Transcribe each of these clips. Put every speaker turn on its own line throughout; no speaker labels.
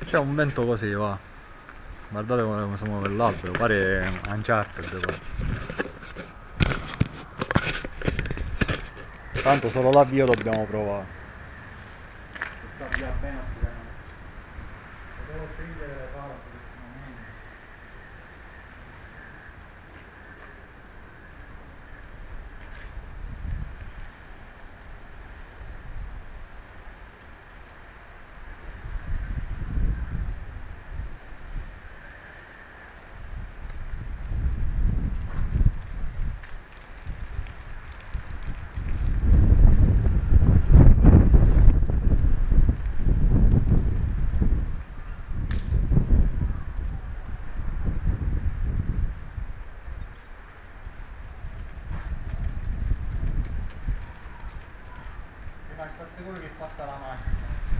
C'è un vento così, va. Guardate come si muove l'albero, pare Uncharted qua. Tanto solo l'avvio dobbiamo provare. Questa via bene oppure no? Potevo stringere le pala prossimamente. Ma sta sicuro che passa la macchina.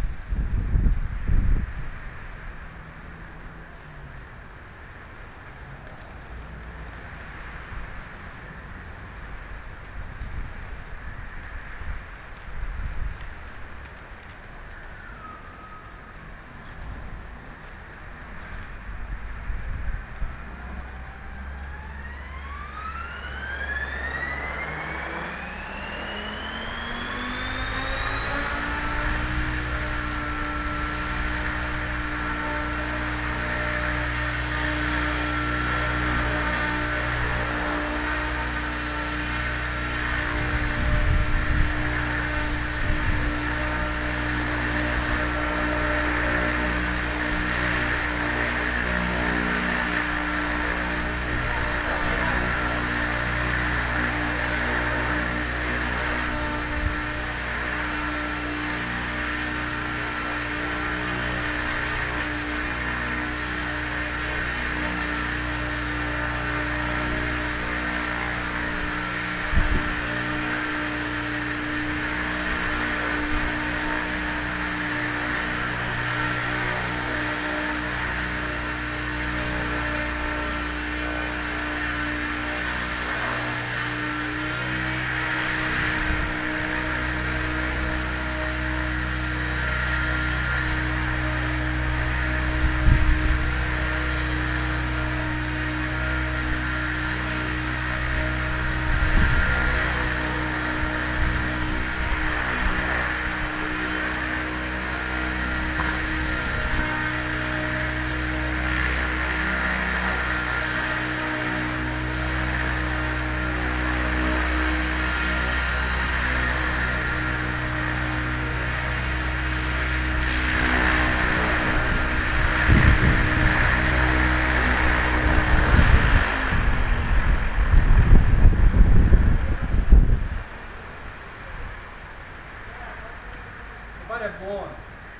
Mi pare buono.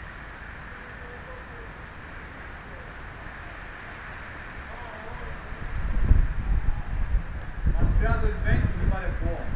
Malgrado il vento mi pare buono.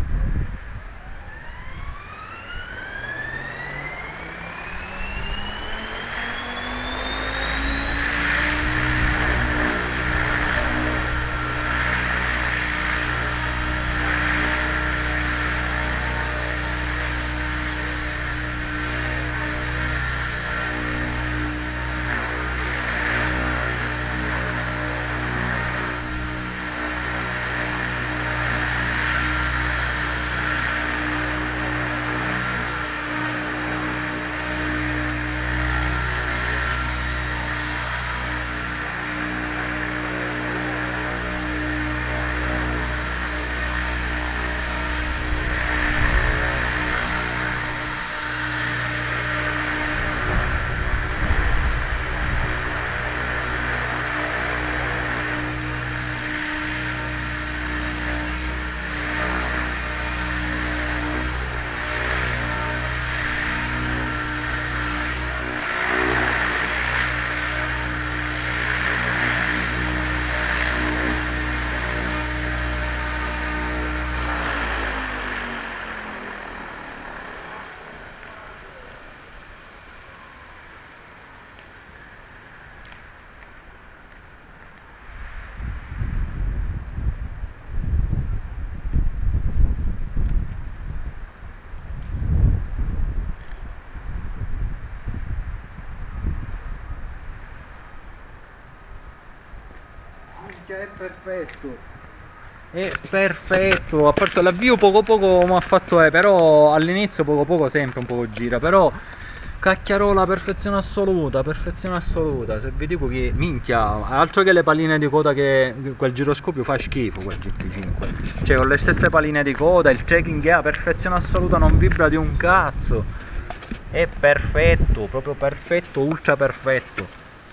minchia, è perfetto.
È perfetto, a parte l'avvio poco poco mi ha fatto però all'inizio poco poco sempre un po' gira, però cacchiarola, perfezione assoluta, se vi dico che minchia, altro che le palline di coda, che quel giroscopio fa schifo quel GT5, cioè con le stesse palline di coda, il tracking è a perfezione assoluta, non vibra di un cazzo, è perfetto, proprio perfetto, ultra perfetto,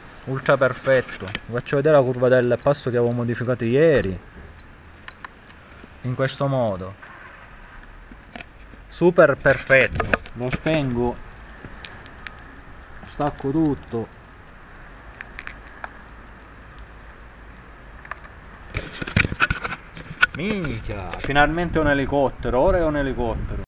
vi faccio vedere la curva del passo che avevo modificato ieri, in questo modo, super perfetto. Lo spengo, stacco tutto, minchia, finalmente un elicottero, ora è un elicottero.